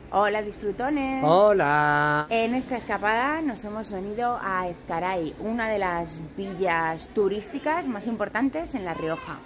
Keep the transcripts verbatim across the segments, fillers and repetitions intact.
Hola disfrutones. Hola. En esta escapada nos hemos venido a Ezcaray, una de las villas turísticas más importantes en La Rioja.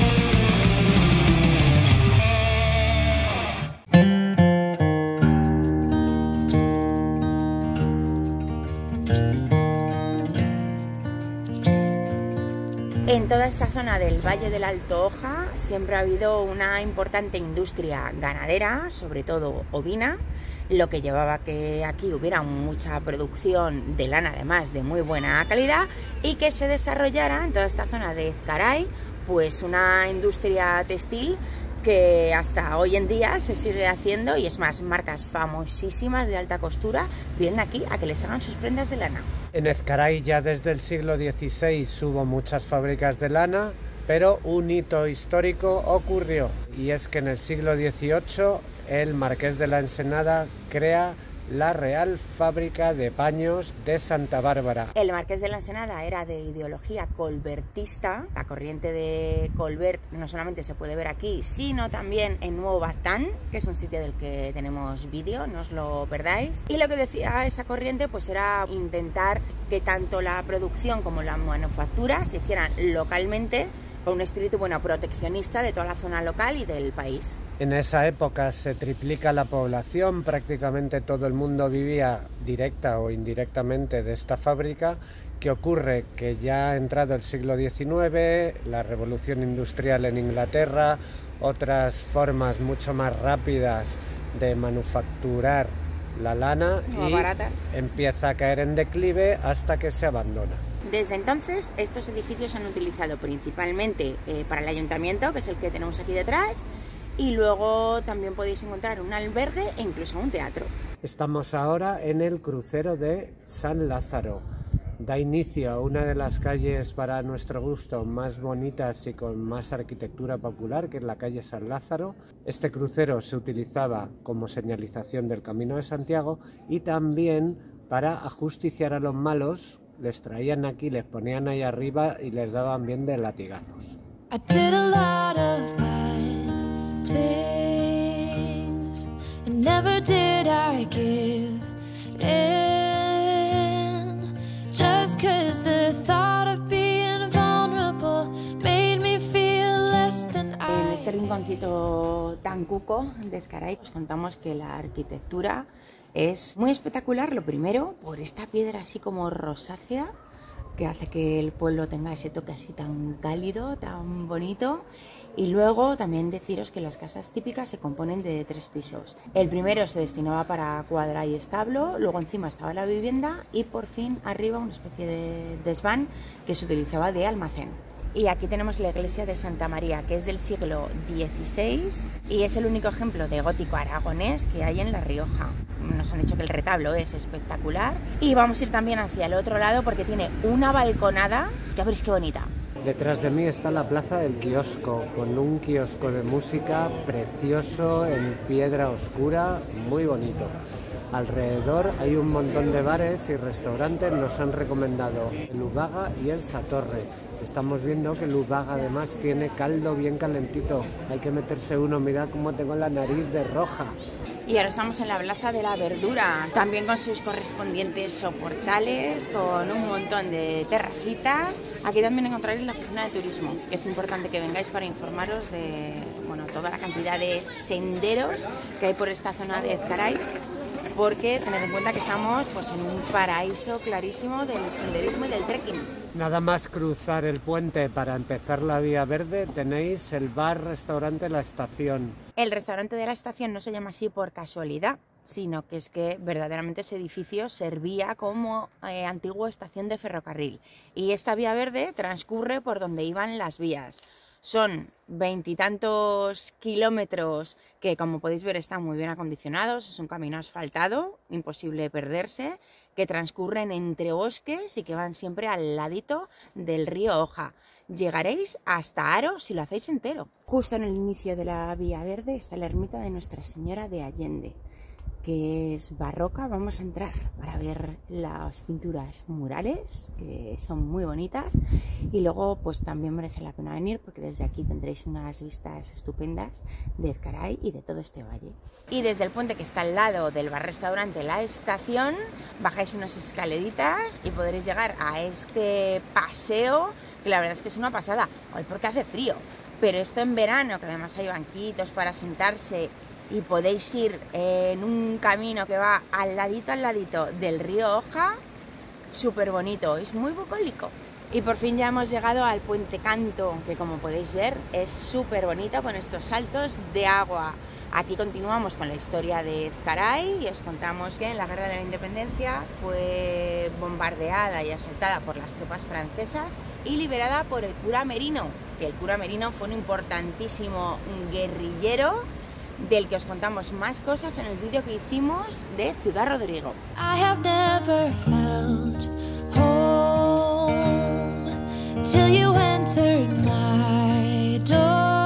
En toda esta zona del Valle del Alto Oja siempre ha habido una importante industria ganadera, sobre todo ovina, lo que llevaba a que aquí hubiera mucha producción de lana, además de muy buena calidad, y que se desarrollara en toda esta zona de Ezcaray pues una industria textil que hasta hoy en día se sigue haciendo, y es más, marcas famosísimas de alta costura vienen aquí a que les hagan sus prendas de lana. En Ezcaray ya desde el siglo dieciséis hubo muchas fábricas de lana, pero un hito histórico ocurrió, y es que en el siglo dieciocho el marqués de la Ensenada crea la Real Fábrica de Paños de Santa Bárbara. El marqués de la Ensenada era de ideología colbertista. La corriente de Colbert no solamente se puede ver aquí, sino también en Nuevo Batán, que es un sitio del que tenemos vídeo, no os lo perdáis. Y lo que decía esa corriente pues era intentar que tanto la producción como la manufactura se hicieran localmente, con un espíritu bueno proteccionista de toda la zona local y del país. En esa época se triplica la población, prácticamente todo el mundo vivía directa o indirectamente de esta fábrica. ¿Qué ocurre? Que ya ha entrado el siglo diecinueve, la revolución industrial en Inglaterra, otras formas mucho más rápidas de manufacturar la lana no y baratas. Empieza a caer en declive hasta que se abandona. Desde entonces estos edificios se han utilizado principalmente eh, para el ayuntamiento, que es el que tenemos aquí detrás, y luego también podéis encontrar un albergue e incluso un teatro. Estamos ahora en el crucero de San Lázaro. Da inicio a una de las calles para nuestro gusto más bonitas y con más arquitectura popular, que es la calle San Lázaro. Este crucero se utilizaba como señalización del Camino de Santiago y también para ajusticiar a los malos. Les traían aquí, les ponían ahí arriba y les daban bien de latigazos. I did a lot of bad things, and never did I give in, just 'cause the thought of being vulnerable made me feel less than I. En este rinconcito tan cuco de Ezcaray os contamos que la arquitectura es muy espectacular, lo primero, por esta piedra así como rosácea, que hace que el pueblo tenga ese toque así tan cálido, tan bonito. Y luego también deciros que las casas típicas se componen de tres pisos. El primero se destinaba para cuadra y establo, luego encima estaba la vivienda y por fin arriba una especie de desván que se utilizaba de almacén. Y aquí tenemos la iglesia de Santa María, que es del siglo dieciséis y es el único ejemplo de gótico aragonés que hay en La Rioja. Nos han dicho que el retablo es espectacular. Y vamos a ir también hacia el otro lado porque tiene una balconada, ya veréis qué bonita. Detrás de mí está la plaza del kiosco, con un kiosco de música precioso en piedra oscura, muy bonito. Alrededor hay un montón de bares y restaurantes, nos han recomendado el Ubaga y el Satorre. Estamos viendo que el Ubaga además tiene caldo bien calentito, hay que meterse uno, mirad cómo tengo la nariz de roja. Y ahora estamos en la Plaza de la Verdura, también con sus correspondientes soportales, con un montón de terracitas. Aquí también encontraréis la oficina de turismo, que es importante que vengáis para informaros de bueno, toda la cantidad de senderos que hay por esta zona de Ezcaray, porque tened en cuenta que estamos pues, en un paraíso clarísimo del senderismo y del trekking. Nada más cruzar el puente para empezar la Vía Verde tenéis el bar-restaurante La Estación. El restaurante de La Estación no se llama así por casualidad, sino que es que verdaderamente ese edificio servía como eh, antigua estación de ferrocarril. Y esta Vía Verde transcurre por donde iban las vías. Son veintitantos kilómetros que, como podéis ver, están muy bien acondicionados. Es un camino asfaltado, imposible perderse, que transcurren entre bosques y que van siempre al ladito del río Oja. Llegaréis hasta Haro si lo hacéis entero. Justo en el inicio de la Vía Verde está la ermita de Nuestra Señora de Allende. que es barroca. Vamos a entrar para ver las pinturas murales, que son muy bonitas, y luego pues también merece la pena venir porque desde aquí tendréis unas vistas estupendas de Ezcaray y de todo este valle. Y desde el puente que está al lado del bar-restaurante La Estación, bajáis unas escaleritas y podréis llegar a este paseo, que la verdad es que es una pasada, hoy porque hace frío, pero esto en verano, que además hay banquitos para sentarse, y podéis ir en un camino que va al ladito, al ladito del río Oja, súper bonito, es muy bucólico. Y por fin ya hemos llegado al Puente Canto, que como podéis ver es súper bonito con estos saltos de agua. Aquí continuamos con la historia de Ezcaray y os contamos que en la Guerra de la Independencia fue bombardeada y asaltada por las tropas francesas y liberada por el cura Merino, que el cura Merino fue un importantísimo guerrillero del que os contamos más cosas en el vídeo que hicimos de Ciudad Rodrigo. I have never felt home till you entered my door,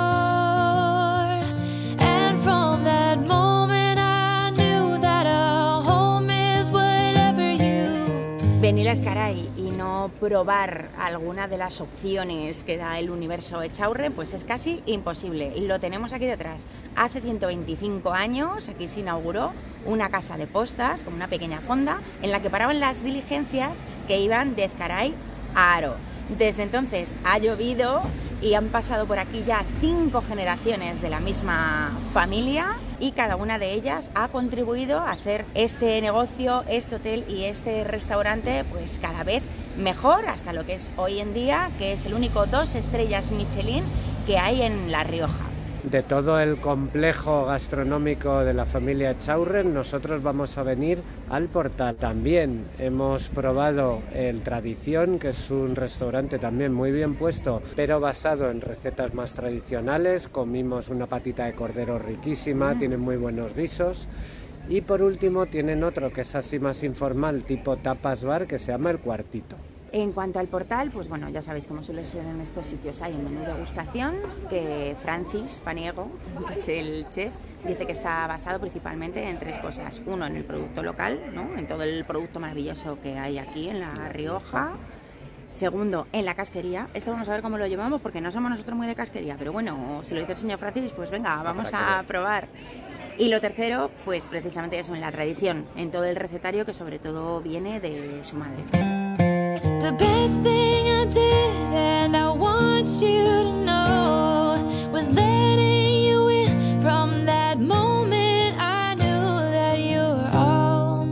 and from that moment I knew that a home is whatever you. Venir a Ezcaray y no probar alguna de las opciones que da el universo Echaurre, pues es casi imposible. Lo tenemos aquí detrás. Hace ciento veinticinco años aquí se inauguró una casa de postas, como una pequeña fonda, en la que paraban las diligencias que iban de Ezcaray a Haro. Desde entonces ha llovido y han pasado por aquí ya cinco generaciones de la misma familia y cada una de ellas ha contribuido a hacer este negocio, este hotel y este restaurante pues cada vez mejor, hasta lo que es hoy en día, que es el único dos estrellas Michelin que hay en La Rioja. De todo el complejo gastronómico de la familia Echaurren, nosotros vamos a venir al Portal. También hemos probado el Tradición, que es un restaurante también muy bien puesto, pero basado en recetas más tradicionales. Comimos una patita de cordero riquísima, mm. tienen muy buenos guisos. Y por último tienen otro que es así más informal, tipo tapas bar, que se llama El Cuartito. En cuanto al Portal, pues bueno, ya sabéis cómo suele ser en estos sitios, hay un menú de degustación que Francis Paniego, que es el chef, dice que está basado principalmente en tres cosas. Uno, en el producto local, ¿no? En todo el producto maravilloso que hay aquí en La Rioja. Segundo, en la casquería. Esto vamos a ver cómo lo llevamos porque no somos nosotros muy de casquería, pero bueno, si lo dice el señor Francis, pues venga, vamos a probar. Y lo tercero, pues precisamente eso, en la tradición, en todo el recetario que sobre todo viene de su madre. The best thing I did, and I want you to know, was letting you in. From that moment I knew that you were all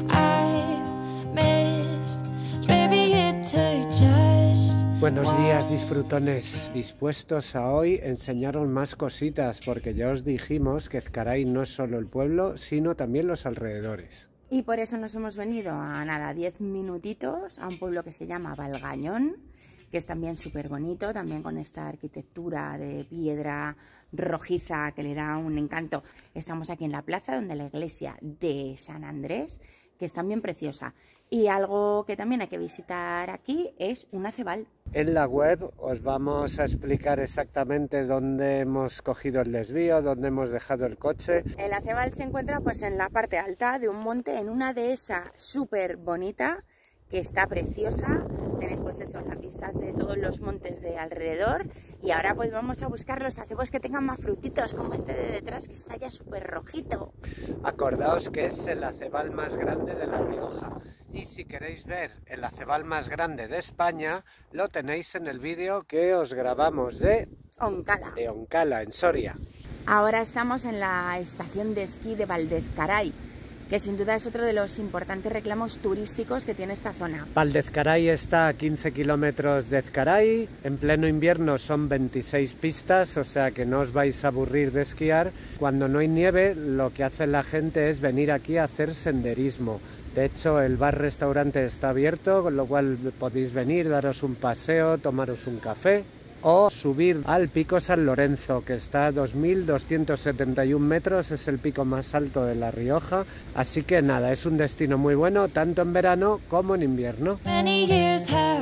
I missed. Baby, it took just. Buenos días, disfrutones, dispuestos a hoy enseñaros más cositas, porque ya os dijimos que Ezcaray no es solo el pueblo, sino también los alrededores. Y por eso nos hemos venido a nada, diez minutitos a un pueblo que se llama Valgañón, que es también súper bonito, también con esta arquitectura de piedra rojiza que le da un encanto. Estamos aquí en la plaza, donde la iglesia de San Andrés, que es también preciosa. Y algo que también hay que visitar aquí es un acebal. En la web os vamos a explicar exactamente dónde hemos cogido el desvío, dónde hemos dejado el coche. El acebal se encuentra pues en la parte alta de un monte, en una dehesa súper bonita, que está preciosa. Tenéis pues eso, las vistas de todos los montes de alrededor. Y ahora pues vamos a buscar los acebos que tengan más frutitos, como este de detrás, que está ya súper rojito. Acordaos que es el acebal más grande de La Rioja. Y si queréis ver el acebal más grande de España, lo tenéis en el vídeo que os grabamos de Oncala. de Oncala, en Soria. Ahora estamos en la estación de esquí de Valdezcaray, que sin duda es otro de los importantes reclamos turísticos que tiene esta zona. Valdezcaray está a quince kilómetros de Ezcaray, en pleno invierno son veintiséis pistas, o sea que no os vais a aburrir de esquiar. Cuando no hay nieve, lo que hace la gente es venir aquí a hacer senderismo. De hecho, el bar-restaurante está abierto, con lo cual podéis venir, daros un paseo, tomaros un café o subir al Pico San Lorenzo, que está a dos mil doscientos setenta y un metros, es el pico más alto de La Rioja. Así que nada, es un destino muy bueno, tanto en verano como en invierno. Many years have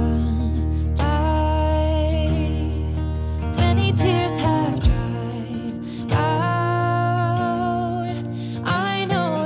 gone by, many tears have dried out. I know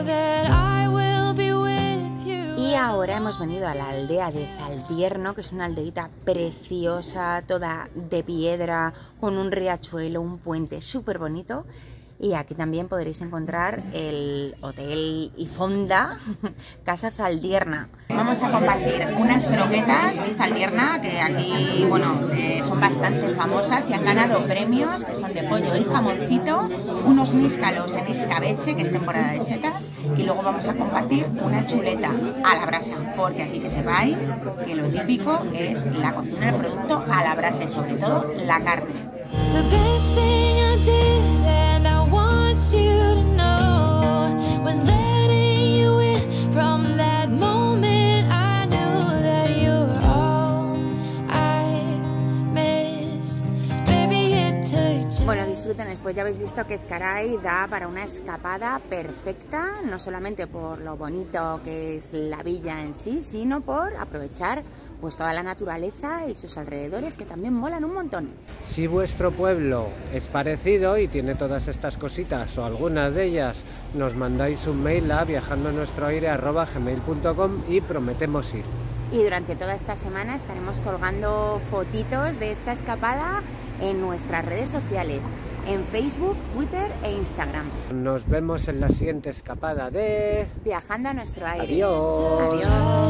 hemos venido a la aldea de Zaldierno, que es una aldeita preciosa, toda de piedra, con un riachuelo, un puente súper bonito. Y aquí también podréis encontrar el Hotel y Fonda Casa Zaldierna. Vamos a compartir unas croquetas Zaldierna, que aquí, bueno, eh, son bastante famosas y han ganado premios, que son de pollo y jamoncito, unos níscalos en escabeche, que es temporada de setas, y luego vamos a compartir una chuleta a la brasa, porque aquí que sepáis que lo típico es la cocina del producto a la brasa y sobre todo la carne. The best thing I did, and I want you to know, was letting you in from that moment. I knew that you were all I missed. Baby, it took. Bueno, disfruten, pues ya habéis visto que Ezcaray da para una escapada perfecta, no solamente por lo bonito que es la villa en sí, sino por aprovechar pues toda la naturaleza y sus alrededores, que también molan un montón. Si vuestro pueblo es parecido y tiene todas estas cositas o algunas de ellas, nos mandáis un mail a viajandonuestroaire arroba gmail punto com y prometemos ir. Y durante toda esta semana estaremos colgando fotitos de esta escapada en nuestras redes sociales, en Facebook, Twitter e Instagram. Nos vemos en la siguiente escapada de... Viajando a nuestro aire. Adiós. Adiós.